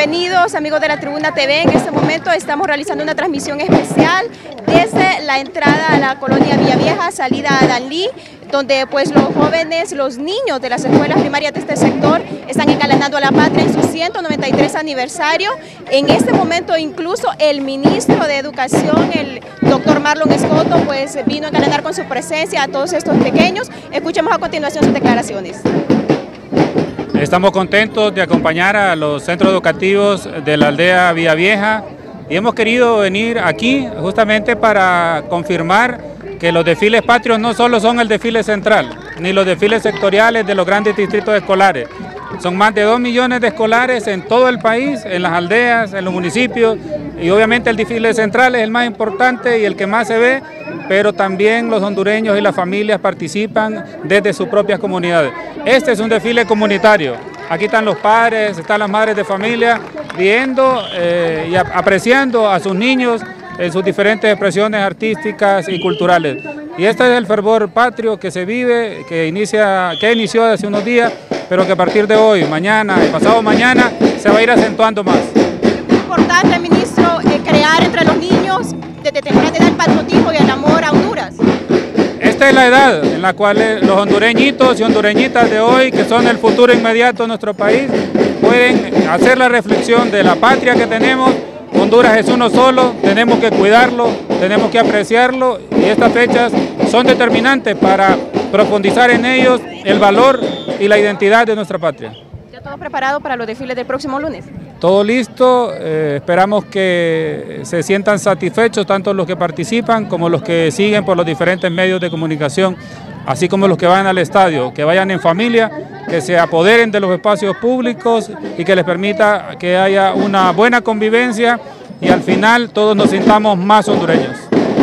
Bienvenidos amigos de la Tribuna TV. En este momento estamos realizando una transmisión especial desde la entrada a la colonia Villavieja, salida a Danlí, donde pues los jóvenes, los niños de las escuelas primarias de este sector están engalanando a la patria en su 193 aniversario. En este momento incluso el ministro de Educación, el doctor Marlon Escoto, pues vino a engalanar con su presencia a todos estos pequeños. Escuchemos a continuación sus declaraciones. Estamos contentos de acompañar a los centros educativos de la aldea Villavieja y hemos querido venir aquí justamente para confirmar que los desfiles patrios no solo son el desfile central, ni los desfiles sectoriales de los grandes distritos escolares. Son más de 2 millones de escolares en todo el país, en las aldeas, en los municipios, y obviamente el desfile central es el más importante y el que más se ve, pero también los hondureños y las familias participan desde sus propias comunidades. Este es un desfile comunitario. Aquí están los padres, están las madres de familia, viendo y apreciando a sus niños en sus diferentes expresiones artísticas y culturales. Y este es el fervor patrio que se vive, que inició hace unos días, pero que a partir de hoy, mañana y pasado mañana se va a ir acentuando más. Es importante, ministro, crear entre los niños desde temprana edad el patriotismo y el amor a Honduras. Esta es la edad en la cual los hondureñitos y hondureñitas de hoy, que son el futuro inmediato de nuestro país, pueden hacer la reflexión de la patria que tenemos. Honduras es uno solo, tenemos que cuidarlo, tenemos que apreciarlo y estas fechas son determinantes para profundizar en ellos el valor y la identidad de nuestra patria. ¿Ya todo preparado para los desfiles del próximo lunes? Todo listo, esperamos que se sientan satisfechos tanto los que participan como los que siguen por los diferentes medios de comunicación, así como los que van al estadio, que vayan en familia, que se apoderen de los espacios públicos y que les permita que haya una buena convivencia y al final todos nos sintamos más hondureños.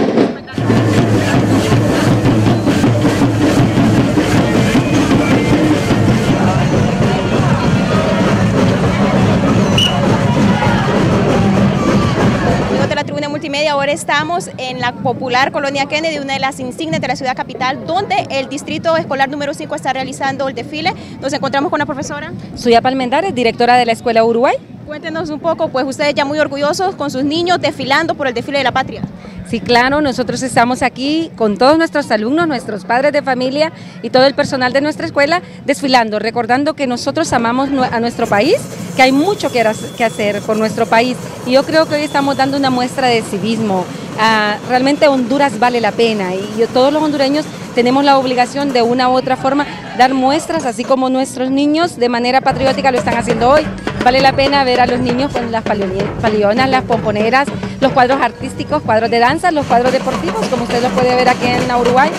Multimedia, ahora estamos en la popular Colonia Kennedy, una de las insignias de la ciudad capital, donde el distrito escolar número 5 está realizando el desfile. Nos encontramos con la profesora Suya Palmendares, directora de la Escuela Uruguay. Cuéntenos un poco, pues ustedes ya muy orgullosos con sus niños desfilando por el desfile de la patria. Sí, claro, nosotros estamos aquí con todos nuestros alumnos, nuestros padres de familia y todo el personal de nuestra escuela desfilando, recordando que nosotros amamos a nuestro país, que hay mucho que hacer por nuestro país y yo creo que hoy estamos dando una muestra de civismo. Realmente Honduras vale la pena y todos los hondureños tenemos la obligación de una u otra forma dar muestras, así como nuestros niños de manera patriótica lo están haciendo hoy. Vale la pena ver a los niños con las palionas, las pomponeras, los cuadros artísticos, cuadros de danza, los cuadros deportivos, como usted los puede ver aquí en Uruguay,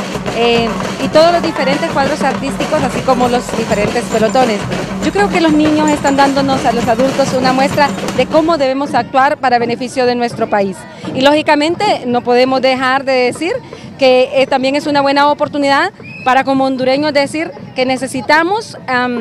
y todos los diferentes cuadros artísticos, así como los diferentes pelotones. Yo creo que los niños están dándonos a los adultos una muestra de cómo debemos actuar para beneficio de nuestro país. Y lógicamente no podemos dejar de decir que también es una buena oportunidad para como hondureños decir que necesitamos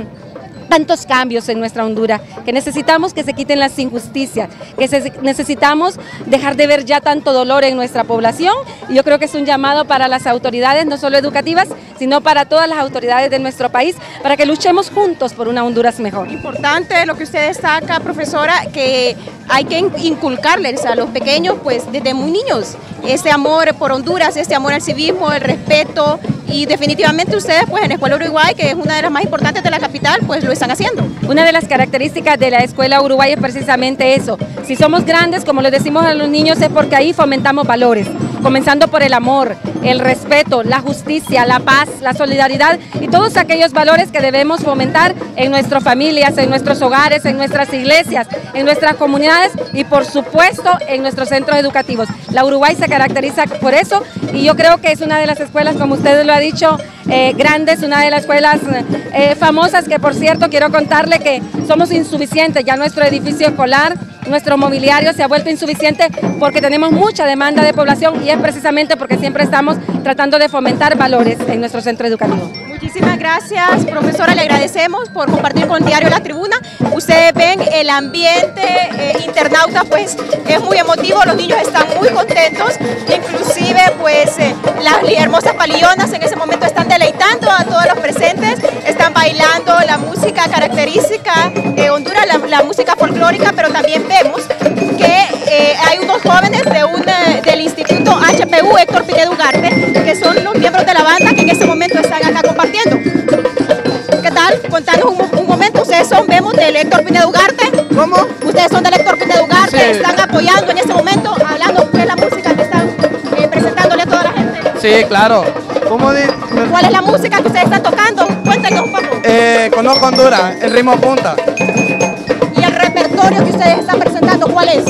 tantos cambios en nuestra Honduras, que necesitamos que se quiten las injusticias, que necesitamos dejar de ver ya tanto dolor en nuestra población y yo creo que es un llamado para las autoridades, no solo educativas, sino para todas las autoridades de nuestro país, para que luchemos juntos por una Honduras mejor. Importante lo que usted destaca, profesora, que hay que inculcarles a los pequeños, pues desde muy niños, este amor por Honduras, este amor al civismo, el respeto, y definitivamente ustedes pues en la Escuela Uruguay, que es una de las más importantes de la capital, pues lo están haciendo. Una de las características de la Escuela Uruguay es precisamente eso. Si somos grandes, como les decimos a los niños, es porque ahí fomentamos valores, comenzando por el amor, el respeto, la justicia, la paz, la solidaridad y todos aquellos valores que debemos fomentar en nuestras familias, en nuestros hogares, en nuestras iglesias, en nuestras comunidades y por supuesto en nuestros centros educativos. La Uruguay se caracteriza por eso y yo creo que es una de las escuelas, como usted lo ha dicho, grandes, una de las escuelas famosas, que por cierto quiero contarle que somos insuficientes, ya nuestro edificio escolar, nuestro mobiliario se ha vuelto insuficiente porque tenemos mucha demanda de población y es precisamente porque siempre estamos tratando de fomentar valores en nuestro centro educativo. Muchísimas gracias, profesora, le agradecemos por compartir con Diario La Tribuna. Ustedes ven el ambiente internauta, pues es muy emotivo, los niños están muy contentos, inclusive pues las hermosas palillonas en ese momento están deleitando a todos los presentes, están bailando la música característica de Honduras, la música folclórica, pero también miembros de la banda que en este momento están acá compartiendo. ¿Qué tal? Contanos un momento, ustedes son, vemos, del Héctor Pinedo Ugarte. ¿Cómo? Ustedes son del Héctor Pinedo Ugarte, Sí. están apoyando en este momento, hablando de la música que están presentándole a toda la gente. Sí, claro. ¿Cómo ¿Cuál es la música que ustedes están tocando? Cuéntenos un poco. Conozco Honduras, el ritmo punta. ¿Y el repertorio que ustedes están presentando, cuál es?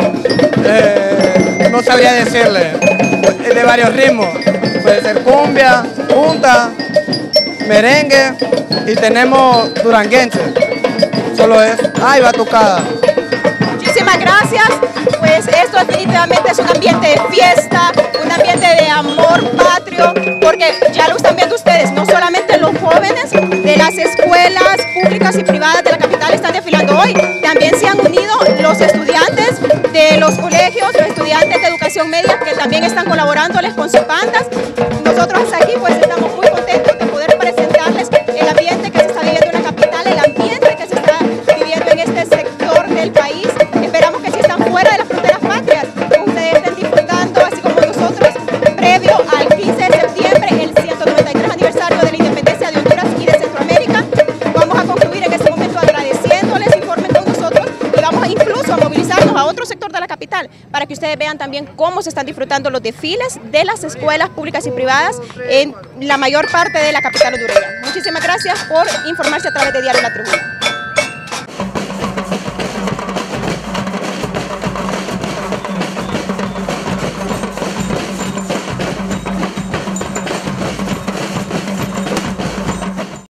No sabría decirle. Es de varios ritmos. Puede ser cumbia, punta, merengue y tenemos duranguense. Solo es, ay, batucada. Muchísimas gracias. Pues esto definitivamente es un ambiente de fiesta, un ambiente de amor patrio, porque ya lo están viendo ustedes, no solamente los jóvenes de las escuelas públicas y privadas de la capital están desfilando hoy, también se han unido los estudiantes de los colegios, los estudiantes de educación media que también están colaborándoles con sus bandas. Nosotros aquí pues estamos muy contentos de poder presentarles el ambiente que se está viviendo en la capital, el ambiente que se está viviendo en este sector del país. Esperamos que si están fuera de las fronteras patrias, ustedes estén disfrutando, así como nosotros, previo al 15 de septiembre, el 193 aniversario de la independencia de Honduras y de Centroamérica. Vamos a concluir en este momento agradeciéndoles, informen con nosotros y vamos incluso a movilizarnos a otro sector de la capital para que ustedes vean también cómo se están disfrutando los desfiles de las escuelas públicas y privadas en la mayor parte de la capital hondureña. Muchísimas gracias por informarse a través de Diario La Tribuna.